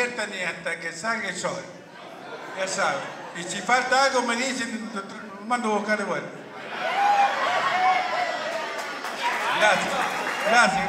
divierta ni hasta que salga el sol. Ya saben. Y si falta algo me dicen, lo mando a buscar de vuelta. Gracias. Gracias.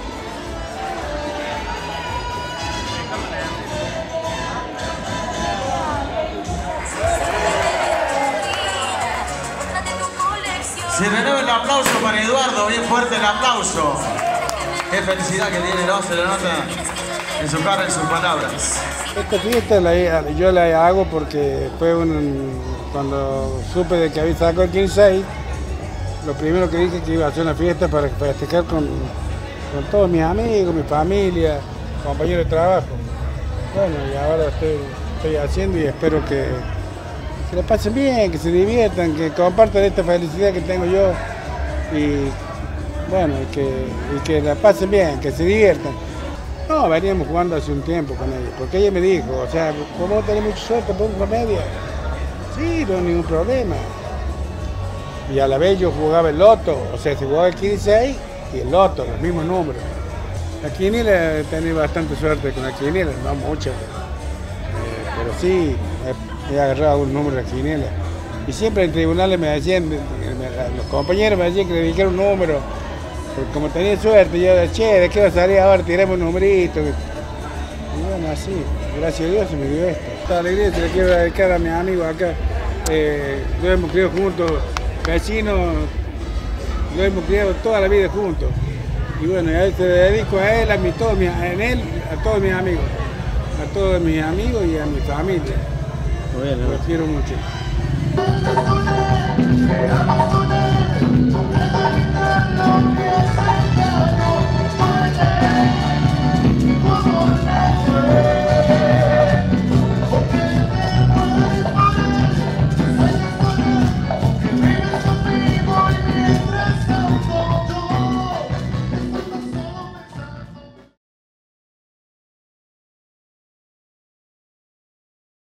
Se renueva el aplauso para Eduardo, bien fuerte el aplauso. Qué felicidad que tiene, ¿no? Se le nota en su cara, en sus palabras. Esta fiesta yo la hago porque fue cuando supe de que había sacado el 15, lo primero que dije que iba a hacer una fiesta para festejar con todos mis amigos, mi familia, compañeros de trabajo. Bueno, y ahora estoy haciendo y espero que se la pasen bien, que se diviertan, que compartan esta felicidad que tengo yo y bueno, y que la pasen bien, que se diviertan. No, veníamos jugando hace un tiempo con ella, porque ella me dijo, o sea, ¿cómo tenés mucha suerte por comedia? Sí, no hay ningún problema. Y a la vez yo jugaba el loto, o sea, se jugaba el 15 y el loto, los mismos números. La quiniela he tenido bastante suerte con la quiniela, no mucha, pero sí he agarrado algún número de la quiniela. Y siempre en tribunales me decían, los compañeros me decían que le dijera un número, porque como tenía suerte, yo decía, che, ¿de qué va a salir ahora? Tiremos un numerito. Y bueno, así, gracias a Dios se me dio esto. Esta alegría se la quiero dedicar a mis amigos acá. Lo hemos criado juntos, vecinos, lo hemos criado toda la vida juntos. Y bueno, a él se dedico a él, a todos mis amigos. A todos mis amigos y a mi familia. Los quiero mucho.